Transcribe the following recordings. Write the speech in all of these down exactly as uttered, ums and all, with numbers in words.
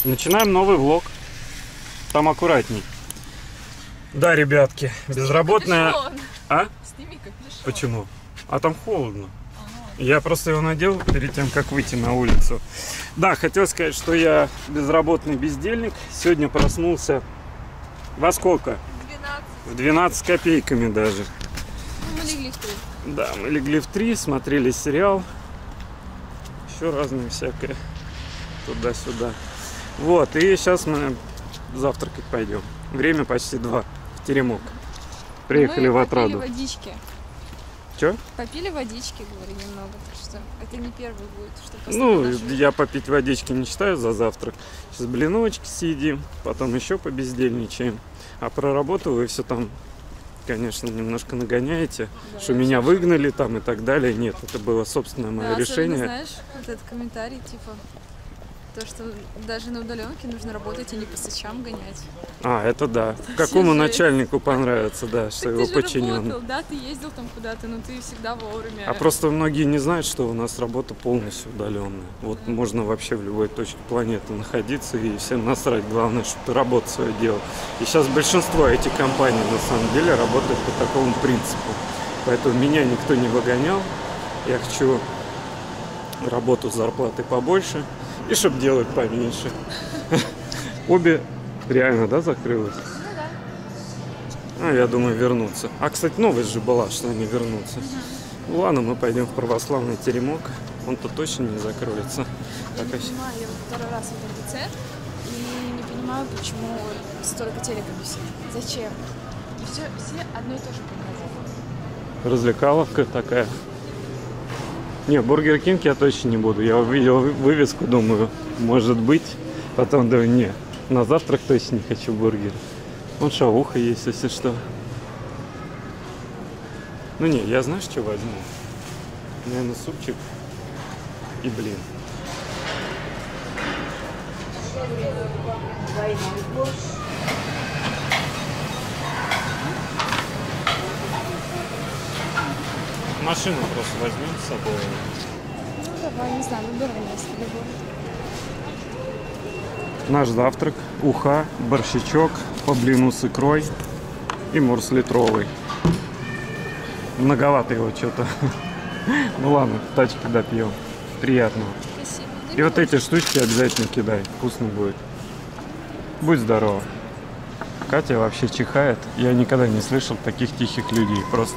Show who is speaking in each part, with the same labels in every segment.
Speaker 1: Начинаем новый влог. Там аккуратней. Да, ребятки, безработная... А?
Speaker 2: Сними капюшон.
Speaker 1: Почему? А там холодно. Ага. Я просто его надел перед тем, как выйти на улицу. Да, хотел сказать, что я безработный бездельник. Сегодня проснулся во сколько?
Speaker 2: двенадцать.
Speaker 1: В двенадцать с копейками даже.
Speaker 2: Ну, мы легли в три.
Speaker 1: Да, мы легли в три, смотрели сериал. Еще разное всякое. Туда-сюда. Вот, и сейчас мы завтракать пойдем. Время почти два. В теремок. Приехали
Speaker 2: мы
Speaker 1: в Отраду.
Speaker 2: попили водички.
Speaker 1: Че?
Speaker 2: Попили водички, говорю, немного. Так что это не первый будет, что
Speaker 1: Ну,
Speaker 2: нашли.
Speaker 1: я попить водички не считаю за завтрак. Сейчас блиночки съедим, потом еще побездельничаем. А про работу вы все там, конечно, немножко нагоняете,
Speaker 2: Да,
Speaker 1: что меня выгнали там и так далее. Нет, это было собственное мое
Speaker 2: да,
Speaker 1: решение.
Speaker 2: особенно, знаешь, вот этот комментарий, типа, то, что даже на удаленке нужно работать, а не по сычам гонять.
Speaker 1: А, это да.
Speaker 2: Это
Speaker 1: Какому
Speaker 2: жесть.
Speaker 1: начальнику понравится, да, что
Speaker 2: Так
Speaker 1: его
Speaker 2: ты же
Speaker 1: подчиненный.
Speaker 2: работал, да, ты ездил там куда-то, но ты всегда вовремя.
Speaker 1: А просто многие не знают, что у нас работа полностью удаленная. Вот
Speaker 2: Да.
Speaker 1: можно вообще в любой точке планеты находиться и всем насрать. Главное, чтобы ты работу свою делал. И сейчас большинство этих компаний на самом деле работают по такому принципу. Поэтому меня никто не выгонял. Я хочу работу с зарплатой побольше и чтобы делать поменьше. Обе реально, да, закрылась?
Speaker 2: Ну да.
Speaker 1: А, я думаю, вернутся. А, кстати, новость же была, что они вернутся. Ну ладно, мы пойдем в православный теремок. Он-то точно не закроется.
Speaker 2: Я
Speaker 1: Так,
Speaker 2: не
Speaker 1: а щ-
Speaker 2: понимаю, я вот второй раз в этом ТЦ и не понимаю, почему столько телека висит. Зачем? Все, все одно и то же показывают.
Speaker 1: Развлекаловка такая. Не, Бургер Кинг я точно не буду. Я увидел вы- вывеску, думаю, может быть. Потом думаю, не, на завтрак точно не хочу бургер. Вон шавуха есть, если что. Ну не, я знаешь, что возьму? Наверное, супчик и блин. Машину просто возьмем с собой.
Speaker 2: Ну давай, не знаю, выбирай место любое.
Speaker 1: Наш завтрак. Уха, борщичок, по блину с икрой и морс литровый. Многовато его что-то. Ну ладно, в тачке допьем. Приятного.
Speaker 2: Спасибо.
Speaker 1: И вот эти штучки обязательно кидай. Вкусно будет. Будь здорова. Катя вообще чихает. Я никогда не слышал таких тихих людей. Просто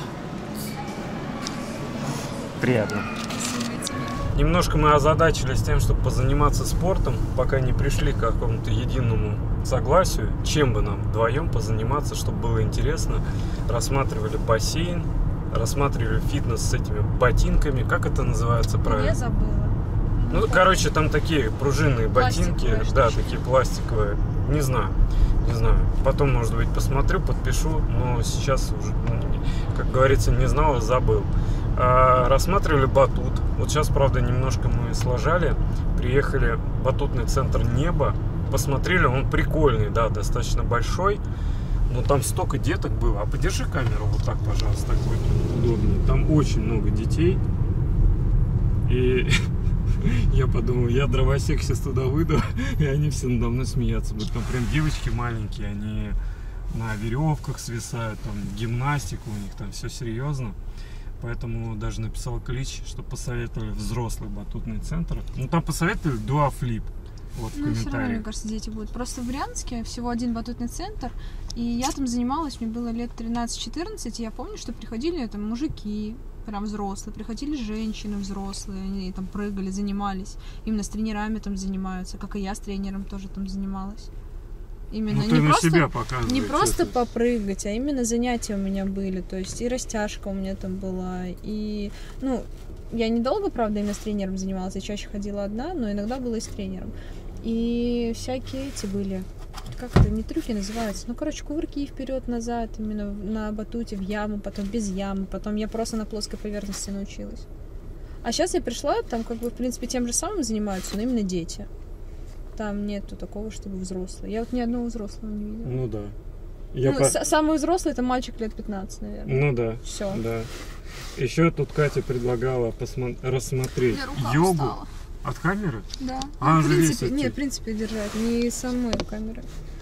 Speaker 1: приятно. Немножко мы озадачились тем, чтобы позаниматься спортом, пока не пришли к какому-то единому согласию, чем бы нам вдвоем позаниматься, чтобы было интересно. Рассматривали бассейн, рассматривали фитнес с этими ботинками. Как это называется правильно?
Speaker 2: Я забыла.
Speaker 1: Ну, короче, там такие пружинные ботинки,
Speaker 2: Пластиковые
Speaker 1: да,
Speaker 2: штучки.
Speaker 1: такие пластиковые. Не знаю, не знаю. Потом, может быть, посмотрю, подпишу, но сейчас уже, ну, как говорится, не знал и забыл. А, рассматривали батут. Вот сейчас, правда, немножко мы сложали. Приехали в батутный центр «Небо». Посмотрели, он прикольный, да, достаточно большой. Но там столько деток было. А подержи камеру вот так, пожалуйста, так будет удобнее. Там очень много детей. И я подумал, я дровосек сейчас туда выйду, и они все надо мной смеяться будут. Там прям девочки маленькие, они на веревках свисают, там гимнастика у них, там все серьезно. Поэтому даже написал клич, что посоветовали взрослый батутный центр. Ну там посоветовали дуафлип. Вот в
Speaker 2: Ну, все равно, мне
Speaker 1: комментариях.
Speaker 2: кажется, дети будут. Просто в Брянске всего один батутный центр, и я там занималась, мне было лет тринадцать-четырнадцать, и я помню, что приходили там мужики, прям взрослые, приходили женщины взрослые, они там прыгали, занимались. Именно с тренерами там занимаются, как и я с тренером тоже там занималась. Именно
Speaker 1: Ну ты
Speaker 2: не
Speaker 1: на
Speaker 2: просто,
Speaker 1: себя показываешь.
Speaker 2: не просто
Speaker 1: это.
Speaker 2: попрыгать, а именно занятия у меня были. То есть и растяжка у меня там была, и, ну, я недолго, правда, именно с тренером занималась, я чаще ходила одна, но иногда была и с тренером. И всякие эти были, как это, не трюки называются, ну, короче, кувырки вперед-назад, именно на батуте, в яму, потом без ямы, потом я просто на плоской поверхности научилась. А сейчас я пришла, там как бы, в принципе, тем же самым занимаются, но именно дети. Там нету такого, чтобы взрослые. Я вот ни одного взрослого не видела.
Speaker 1: Ну да. Я
Speaker 2: Ну,
Speaker 1: по...
Speaker 2: с- самый взрослый это мальчик лет пятнадцать, наверное.
Speaker 1: Ну да.
Speaker 2: Все.
Speaker 1: Да. Еще тут Катя предлагала посмо... рассмотреть
Speaker 2: Мне рука
Speaker 1: йогу.
Speaker 2: устала.
Speaker 1: От камеры?
Speaker 2: Да.
Speaker 1: А,
Speaker 2: ну,
Speaker 1: он
Speaker 2: в
Speaker 1: же
Speaker 2: принципе,
Speaker 1: весит.
Speaker 2: нет, в принципе держать, не самой камеры.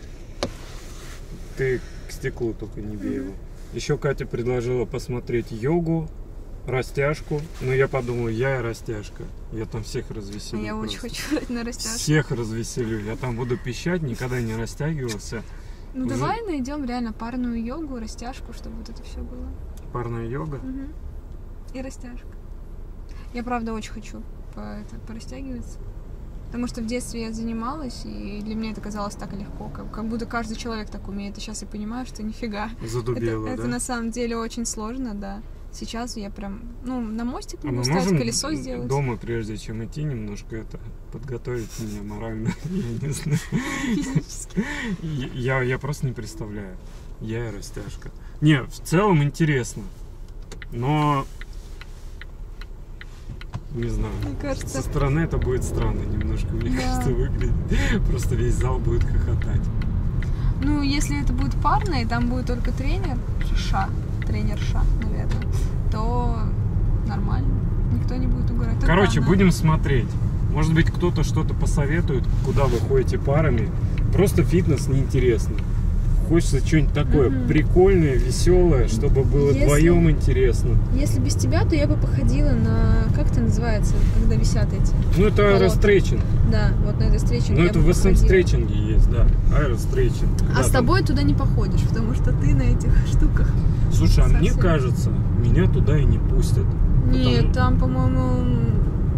Speaker 1: Ты к стеклу только не бей его. Еще Катя предложила посмотреть йогу, растяжку. Но я подумал, я и растяжка. Я там всех развеселю.
Speaker 2: А я
Speaker 1: просто.
Speaker 2: очень хочу на растяжку.
Speaker 1: Всех развеселю. Я там буду пищать, никогда не растягивался.
Speaker 2: Ну
Speaker 1: Уже...
Speaker 2: давай найдем реально парную йогу, растяжку, чтобы вот это все было.
Speaker 1: Парная йога?
Speaker 2: Угу. И растяжка. Я правда очень хочу по, это, порастягиваться. Потому что в детстве я занималась, и для меня это казалось так легко, как, как будто каждый человек так умеет. И сейчас я понимаю, что нифига.
Speaker 1: Задубело,
Speaker 2: это,
Speaker 1: да?
Speaker 2: это на самом деле очень сложно, да. Сейчас я прям, ну, на мостик
Speaker 1: А
Speaker 2: могу
Speaker 1: мы
Speaker 2: встать,
Speaker 1: можем
Speaker 2: колесо сделать.
Speaker 1: дома, прежде чем идти, немножко это подготовить меня морально? Я не знаю.
Speaker 2: Физически.
Speaker 1: Я, я просто не представляю. Я и растяжка. Не, в целом интересно. Но... Не знаю.
Speaker 2: Мне кажется...
Speaker 1: Со стороны это будет странно немножко, мне
Speaker 2: Да.
Speaker 1: кажется, выглядит. Просто весь зал будет хохотать.
Speaker 2: Ну, если это будет парное, и там будет только тренер, ша, тренерша, наверное, то нормально. Никто не будет угорать. Только
Speaker 1: Короче,
Speaker 2: она.
Speaker 1: будем смотреть. Может быть, кто-то что-то посоветует, куда вы ходите парами. Просто фитнес неинтересно. Хочется что-нибудь такое
Speaker 2: Мгм.
Speaker 1: прикольное, веселое, чтобы было
Speaker 2: Если-
Speaker 1: вдвоем интересно.
Speaker 2: Если без тебя, то я бы походила на... Как это называется, когда висят эти?
Speaker 1: Ну, это
Speaker 2: Болото.
Speaker 1: аэрострейчинг.
Speaker 2: Да, вот на этой встрече
Speaker 1: Ну,
Speaker 2: я
Speaker 1: это
Speaker 2: бы
Speaker 1: в
Speaker 2: походила.
Speaker 1: эс эм-стрейчинге есть, да. Аэрострейчинг.
Speaker 2: А
Speaker 1: Да,
Speaker 2: с
Speaker 1: там-
Speaker 2: тобой туда не походишь, потому что ты на этих штуках.
Speaker 1: Слушай, а мне
Speaker 2: совсем.
Speaker 1: кажется, меня туда и не пустят.
Speaker 2: Нет,
Speaker 1: Потому-
Speaker 2: там, по-моему,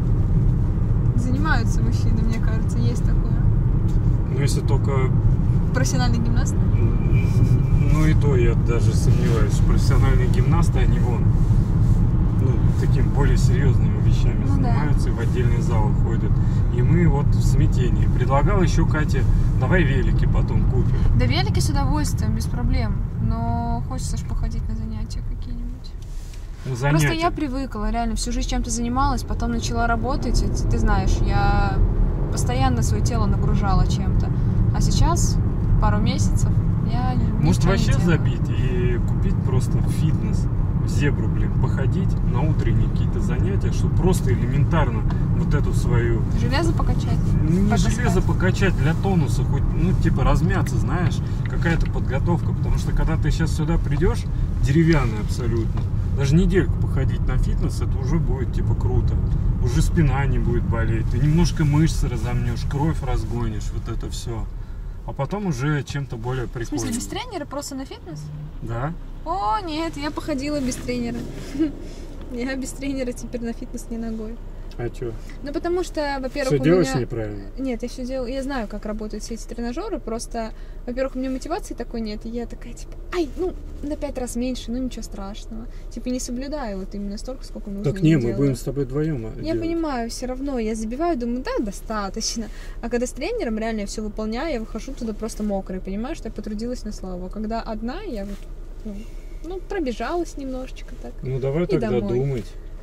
Speaker 2: занимаются мужчины, мне кажется, есть такое.
Speaker 1: Ну, если только...
Speaker 2: Профессиональный гимнаст?
Speaker 1: Ну, и то я даже сомневаюсь. Профессиональные гимнасты, они вон, ну, таким более серьезными вещами
Speaker 2: Ну,
Speaker 1: занимаются и в отдельный зал ходят. И мы вот в смятении. Предлагал еще Кате, давай велики потом купим.
Speaker 2: Да велики с удовольствием, без проблем. Но хочется ж походить на занятия какие-нибудь.
Speaker 1: На занятия.
Speaker 2: Просто я привыкла, реально, всю жизнь чем-то занималась, потом начала работать, и ты, ты знаешь, я постоянно свое тело нагружала чем-то. А сейчас, пару месяцев, я ничего
Speaker 1: Может,
Speaker 2: не
Speaker 1: вообще
Speaker 2: делаю.
Speaker 1: забить и купить просто фитнес, в зебру, блин, походить на утренние какие-то занятия, чтобы просто элементарно вот эту свою...
Speaker 2: Железо покачать?
Speaker 1: Не
Speaker 2: Потаскать.
Speaker 1: железо покачать для тонуса, хоть, ну, типа, размяться, знаешь, какая-то подготовка. Потому что, когда ты сейчас сюда придешь, деревянный абсолютно, даже недельку походить на фитнес, это уже будет, типа, круто. Уже спина не будет болеть, ты немножко мышцы разомнешь, кровь разгонишь, вот это все. А потом уже чем-то более
Speaker 2: В
Speaker 1: прикольным.
Speaker 2: смысле, без тренера, просто на фитнес?
Speaker 1: Да?
Speaker 2: О, нет, я походила без тренера. Я без тренера теперь на фитнес не ногой.
Speaker 1: А что?
Speaker 2: Ну, потому что, во-первых,
Speaker 1: Все
Speaker 2: у
Speaker 1: делаешь
Speaker 2: меня...
Speaker 1: неправильно?
Speaker 2: Нет, я все делаю, я знаю, как работают все эти тренажеры, просто, во-первых, у меня мотивации такой нет, и я такая, типа, ай, ну, на пять раз меньше, ну, ничего страшного. Типа, не соблюдаю вот именно столько, сколько нужно.
Speaker 1: Так не, мы
Speaker 2: делаю.
Speaker 1: будем с тобой вдвоем
Speaker 2: Я понимаю, все равно, я забиваю, думаю, да, достаточно. А когда с тренером реально я все выполняю, я выхожу туда просто мокрой, понимаю, что я потрудилась на славу. А когда одна, я вот, ну, ну пробежалась немножечко так.
Speaker 1: Ну давай
Speaker 2: И
Speaker 1: тогда
Speaker 2: домой.
Speaker 1: думать.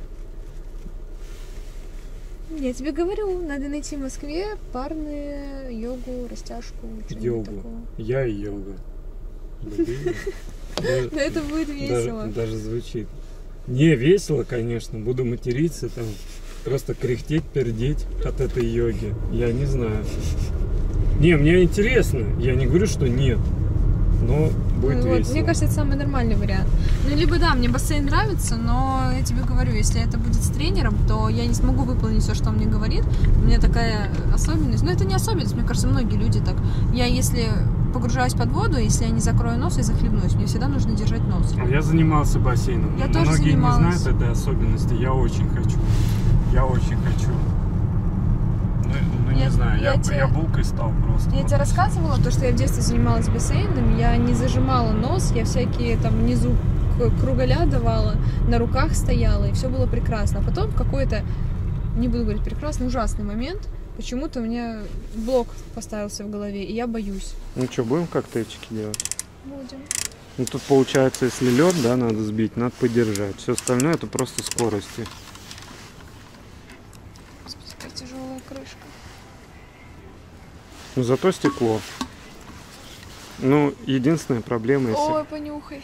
Speaker 2: Я тебе говорю, надо найти в Москве парные йогу, растяжку, что-нибудь
Speaker 1: Йогу.
Speaker 2: такого.
Speaker 1: Я и йога. Блин. Даже-
Speaker 2: Да это будет весело.
Speaker 1: Даже, даже звучит. Не, весело, конечно. Буду материться, там, просто кряхтеть, пердеть от этой йоги. Я не знаю. Не, мне интересно. Я не говорю, что нет. Но будет
Speaker 2: Ну, вот,
Speaker 1: весело.
Speaker 2: мне кажется, это самый нормальный вариант. Ну, либо да, мне бассейн нравится, но я тебе говорю, если это будет с тренером, то я не смогу выполнить все, что он мне говорит. У меня такая особенность. Но это не особенность, мне кажется, многие люди так. Я если погружаюсь под воду, если я не закрою нос и захлебнусь, мне всегда нужно держать нос.
Speaker 1: А я занимался бассейном.
Speaker 2: Я тоже
Speaker 1: Многие
Speaker 2: занималась.
Speaker 1: не знают этой особенности. Я очень хочу. Я очень хочу. Ну, ну, не
Speaker 2: Я-
Speaker 1: знаю, я,
Speaker 2: я
Speaker 1: я,
Speaker 2: тебе-
Speaker 1: булкой стал просто.
Speaker 2: Я
Speaker 1: Вот.
Speaker 2: тебе рассказывала, то, что я в детстве занималась бассейном, я не зажимала нос, я всякие там внизу к- кругаля давала, на руках стояла, и все было прекрасно. А потом в какой-то, не буду говорить прекрасный, ужасный момент, почему-то у меня блок поставился в голове, и я боюсь.
Speaker 1: Ну что, будем коктейльчики делать?
Speaker 2: Будем.
Speaker 1: Ну тут получается, если лед, да, надо сбить, надо подержать. Все остальное это просто скорости.
Speaker 2: Господи, какая тяжелая крышка.
Speaker 1: Но зато стекло. Ну, единственная проблема, если...
Speaker 2: Ой, понюхай.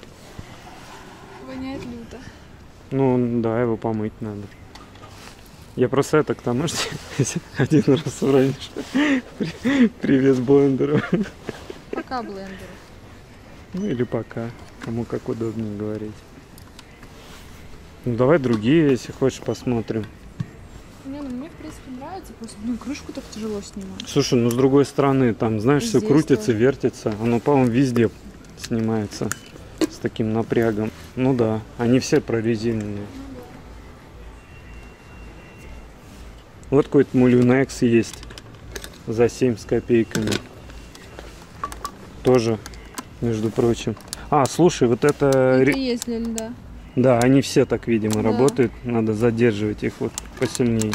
Speaker 2: Воняет люто.
Speaker 1: Ну, да, его помыть надо. Я просто это к тому, что один раз уронишь. Привет блендеру.
Speaker 2: Пока блендеру.
Speaker 1: Ну или пока. Кому как удобнее говорить. Ну давай другие, если хочешь, посмотрим.
Speaker 2: Не, ну мне в принципе нравится, просто ну, крышку так тяжело снимать.
Speaker 1: Слушай, ну с другой стороны, там, знаешь, все
Speaker 2: Здесь
Speaker 1: крутится,
Speaker 2: тоже.
Speaker 1: вертится. Оно, по-моему, везде снимается с таким напрягом. Ну да, они все прорезиненные. Вот какой-то Мулюнекс есть за семь с копейками. Тоже, между прочим. А, слушай, вот это...
Speaker 2: Это
Speaker 1: ре-
Speaker 2: и есть для льда.
Speaker 1: Да, они все так, видимо,
Speaker 2: Да.
Speaker 1: работают. Надо задерживать их вот посильнее.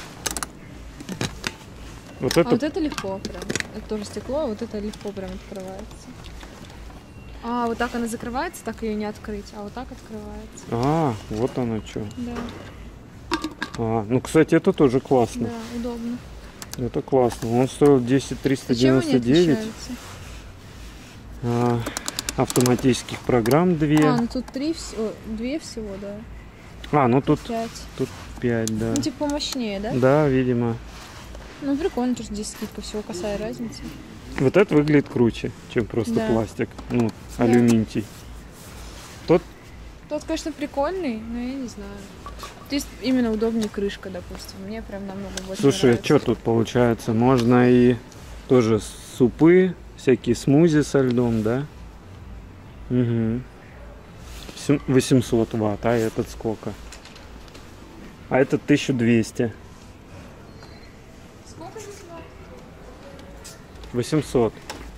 Speaker 1: Вот
Speaker 2: А
Speaker 1: это...
Speaker 2: вот это легко прям. Это тоже стекло, а вот это легко прям открывается. А, вот так она закрывается, так ее не открыть, а вот так открывается.
Speaker 1: А, вот оно что.
Speaker 2: Да,
Speaker 1: А, ну, кстати, это тоже классно.
Speaker 2: да, удобно.
Speaker 1: Это классно. Он стоил десять триста
Speaker 2: А чем они
Speaker 1: девяносто девять.
Speaker 2: отличаются?
Speaker 1: А, автоматических программ две.
Speaker 2: А, ну тут три всего, две всего, да.
Speaker 1: А, ну тут
Speaker 2: Пять.
Speaker 1: пять, да.
Speaker 2: Ну, типа помощнее, да?
Speaker 1: Да, видимо.
Speaker 2: Ну, прикольно, что здесь скидка всего косая разница.
Speaker 1: Вот это выглядит круче, чем просто
Speaker 2: Да.
Speaker 1: пластик. Ну,
Speaker 2: Да.
Speaker 1: алюминтий. Тот,
Speaker 2: Тот, конечно, прикольный, но я не знаю. Здесь именно удобнее крышка, допустим. Мне прям намного больше
Speaker 1: слушай,
Speaker 2: нравится.
Speaker 1: что тут получается? Можно и тоже супы, всякие смузи со льдом, да? Угу. восемьсот ватт, а этот сколько? А этот тысяча двести.
Speaker 2: Сколько здесь ватт?
Speaker 1: восемьсот.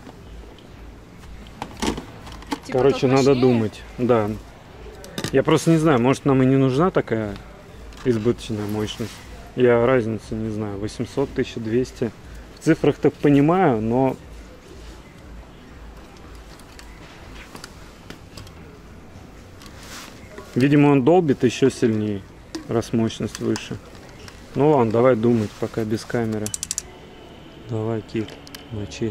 Speaker 2: Типа
Speaker 1: Короче,
Speaker 2: тот
Speaker 1: надо
Speaker 2: мощнее?
Speaker 1: думать. Да. Я просто не знаю, может нам и не нужна такая избыточная мощность. Я разницы не знаю. восемьсот, тысяча двести. В цифрах так понимаю, но... Видимо, он долбит еще сильнее, раз мощность выше. Ну ладно, давай думать, пока без камеры. Давай, Кит, мочи.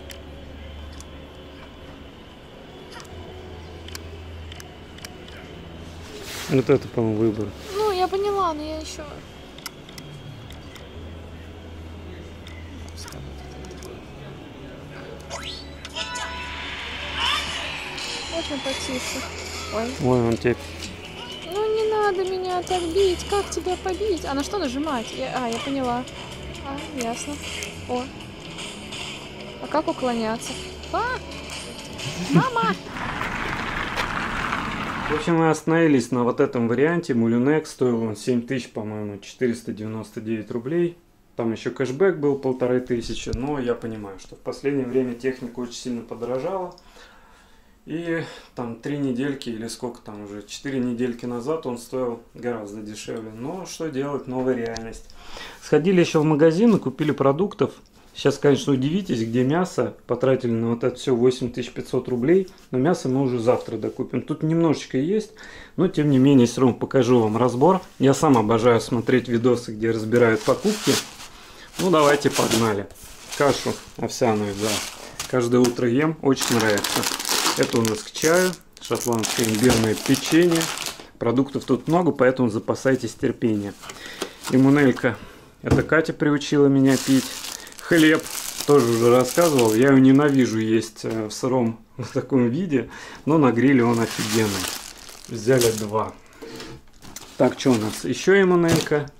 Speaker 1: Вот это, по-моему, выбор.
Speaker 2: Ну, я поняла, но я еще... Можно потише. Ой.
Speaker 1: Ой, он тебе...
Speaker 2: Ну не надо меня так бить. Как тебя побить? А на что нажимать? Я- А, я поняла. А, ясно. О. А как уклоняться? А! Мама!
Speaker 1: В общем, мы остановились на вот этом варианте. Мулюнекс стоил он семь тысяч, по-моему, четыреста девяносто девять рублей. Там еще кэшбэк был полторы тысячи. Но я понимаю, что в последнее время техника очень сильно подорожала. И там три недельки или сколько там уже, четыре недельки назад он стоил гораздо дешевле. Но что делать, новая реальность. Сходили еще в магазин и купили продуктов. Сейчас, конечно, удивитесь, где мясо. Потратили на вот это все восемь тысяч пятьсот рублей. Но мясо мы уже завтра докупим. Тут немножечко есть, но тем не менее все равно покажу вам разбор. Я сам обожаю смотреть видосы, где разбирают покупки. Ну давайте, погнали. Кашу овсяную, да. Каждое утро ем, очень нравится. Это у нас к чаю, шотландское имбирное печенье. Продуктов тут много, поэтому запасайтесь терпением. Лимонелька, это Катя приучила меня пить. Хлеб, тоже уже рассказывал, я его ненавижу есть в сыром в таком виде, но на гриле он офигенный. Взяли два. Так, что у нас? Еще лимонелька.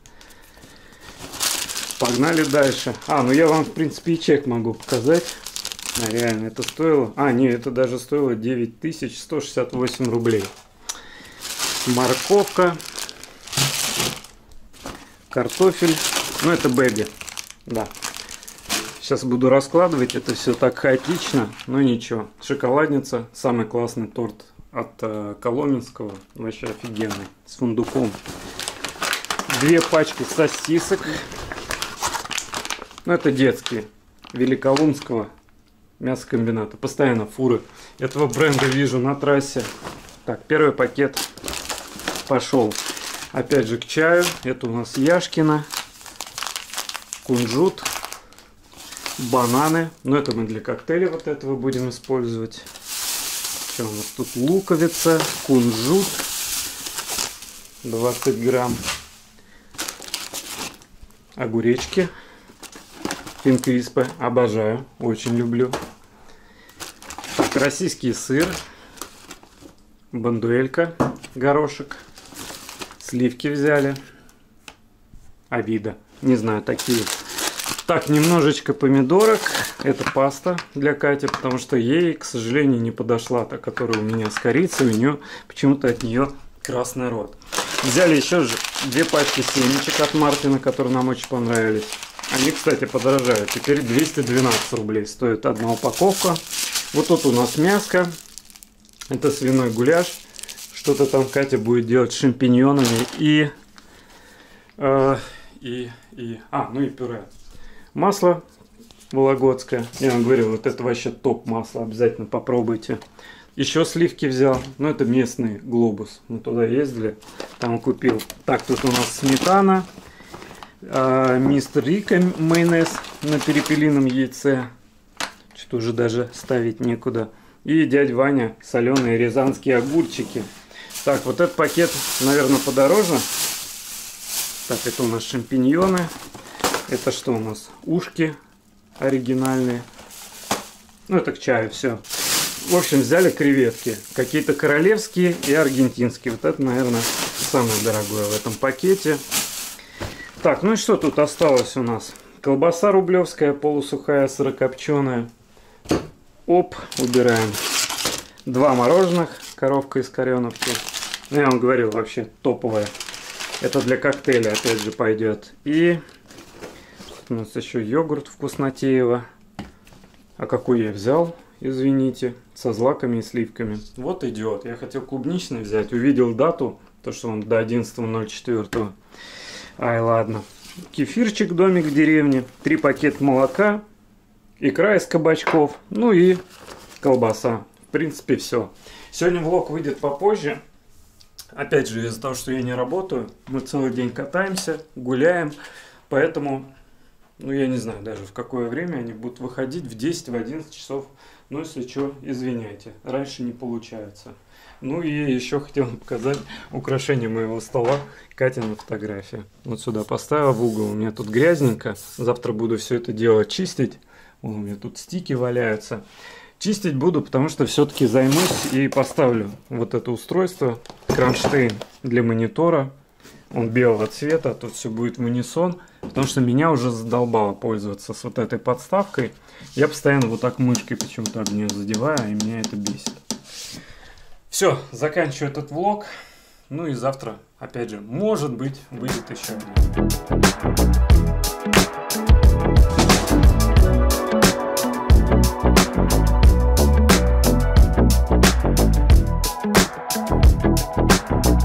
Speaker 1: Погнали дальше. А, ну я вам, в принципе, и чек могу показать. А, реально, это стоило... А, нет, это даже стоило девять тысяч сто шестьдесят восемь рублей. Морковка. Картофель. Ну, это бэби. Да. Сейчас буду раскладывать. Это все так хаотично, но ничего. Шоколадница. Самый классный торт от э, Коломенского. Вообще офигенный. С фундуком. Две пачки сосисок. Ну, это детские. Великоломского мясокомбината. Постоянно фуры этого бренда вижу на трассе. Так, первый пакет пошел. Опять же к чаю. Это у нас Яшкино. Кунжут. Бананы. Но это мы для коктейля вот этого будем использовать. Что у нас тут? Луковица. Кунжут. двадцать грамм. огуречки. Пинкриспы. Обожаю. Очень люблю. Так, российский сыр. Бандуэлька. Горошек. Сливки взяли. Авида. Не знаю, такие. Так, немножечко помидорок. Это паста для Кати, потому что ей, к сожалению, не подошла та, которая у меня с корицей. У нее почему-то от нее красный рот. Взяли еще же две пачки семечек от Мартина, которые нам очень понравились. Они, кстати, подорожают. Теперь двести двенадцать рублей стоит одна упаковка. Вот тут у нас мяско. Это свиной гуляш. Что-то там Катя будет делать с шампиньонами и, э, и, и... А, ну и пюре. Масло вологодское. Я вам говорю, вот это вообще топ масла. Обязательно попробуйте. Еще сливки взял. Ну, это местный Глобус. Мы туда ездили. Там купил. Так, тут у нас сметана. Э, мистер Рика майонез на перепелином яйце. Что-то уже даже ставить некуда. И дядя Ваня соленые рязанские огурчики. Так, вот этот пакет, наверное, подороже. Так, это у нас шампиньоны. Это что у нас? Ушки оригинальные. Ну, это к чаю все. В общем, взяли креветки. Какие-то королевские и аргентинские. Вот это, наверное, самое дорогое в этом пакете. Так, ну и что тут осталось у нас? Колбаса рублевская, полусухая, сырокопченая. Оп, убираем. Два мороженых. Коровка из Кореновки. Ну, я вам говорил, вообще топовая. Это для коктейля, опять же, пойдет. И у нас еще йогурт вкуснотеево. А какой я взял? Извините. Со злаками и сливками. Вот идет. Я хотел клубничный взять. Увидел дату. То, что он до одиннадцатого ноль четвёртого. Ай, ладно. Кефирчик, домик в деревне. Три пакета молока. Икра из кабачков. Ну и колбаса. В принципе, все. Сегодня влог выйдет попозже. Опять же, из-за того, что я не работаю, мы целый день катаемся, гуляем. Поэтому, ну, я не знаю даже, в какое время они будут выходить. В десять, в одиннадцать часов. Ну, если что, извиняйте. Раньше не получается. Ну, и еще хотел показать украшение моего стола. Катина фотография. Вот сюда поставила в угол. У меня тут грязненько. Завтра буду все это дело чистить. Вон, у меня тут стики валяются. Чистить буду, потому что все-таки займусь и поставлю вот это устройство. Кронштейн для монитора. Он белого цвета, тут все будет в унисон. Потому что меня уже задолбало пользоваться с вот этой подставкой. Я постоянно вот так мышкой почему-то об нее задеваю, и меня это бесит. Все, заканчиваю этот влог. Ну и завтра, опять же, может быть, выйдет еще один.